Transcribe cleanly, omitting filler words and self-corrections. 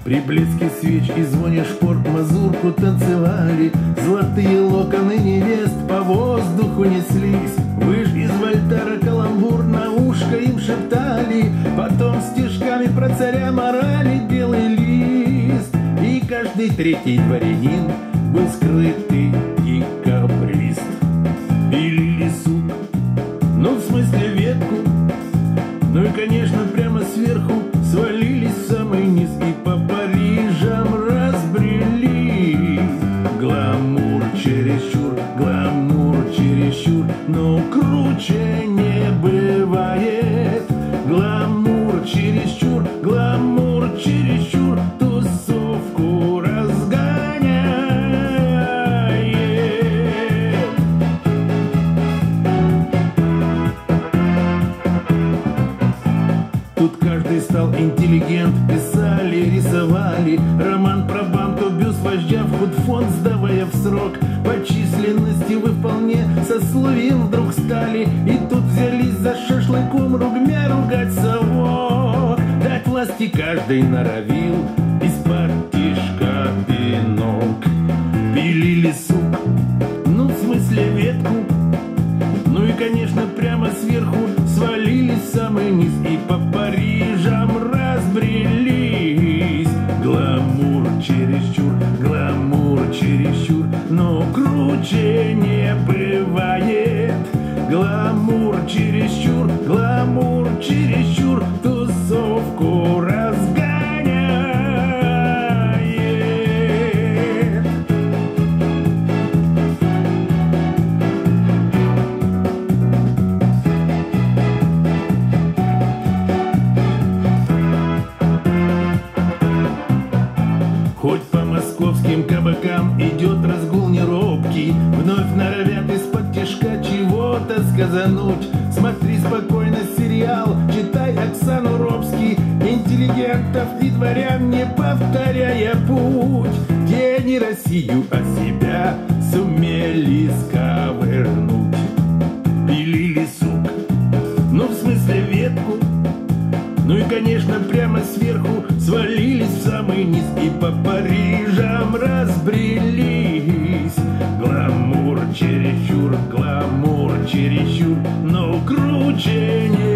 При блеске свеч и звоне шпор мазурку танцевали, золотые локоны невест по воздуху неслись. Вы ж из вольтара каламбур на ушко им шептали, потом стишками про царя морали белый лист. И каждый третий дворянин был скрытый декабрист. Пилили сук, ну в смысле ветку, ну и конечно прямо сверху свалились в самый низ и по Парижам разбрели. Гламур чересчур, но круче не бывает. Гламур чересчур, тусовку разгоняет. Тут каждый стал интеллигент, писали, рисовали роман про банту, бюст вождя в худфонд сдавая в срок. По численности вы вполне сословием вдруг стали, и тут взялись за шашлыком, ругмя ругать совок. Дать власти каждый норовил из-под тишка пинок. Пилили сук, ну в смысле ветку, ну и конечно прямо сверху свалились в самый низ и по Парижам разбрелись. Гламур чересчур, но круче не бывает. Гламур чересчур, тусовку разгоняет. Хоть по московским кабакам идет разгул неробкий, вновь норовят из-под тишка чего-то сказануть. Смотри спокойно сериал, читай Оксану Робский, интеллигентов и дворян не повторяя путь. Те не Россию, а себя сумели сковырнуть. Пилили сук, ну в смысле ветку, ну и конечно прямо сверху свалились в самый низ и по Парижам разбрелись. Гламур чересчур, но круче не